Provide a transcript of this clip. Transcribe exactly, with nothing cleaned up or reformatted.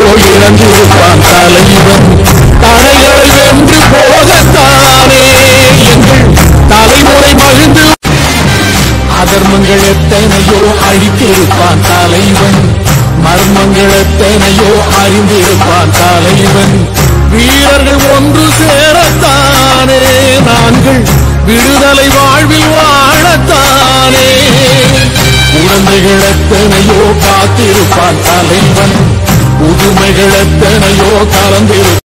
இழந்திருப்பான் தலைவன். தடைகளை வென்று போகத்தானே எங்கள் தலைமுறை மகிழ்ந்து அதர்மங்கள் எத்தனையோ அழித்திருப்பான் தலைவன். மர்மங்கள் எத்தனையோ அறிந்திருப்பான் தலைவன். வீரர்கள் ஒன்று சேரத்தானே நாங்கள் விடுதலை வாழ்வில் வாழத்தானே. குழந்தைகள் எத்தனையோ காத்திருப்பான் தலைவன். புதுமைகள் எத்தனையோ கலந்திருப்பான்.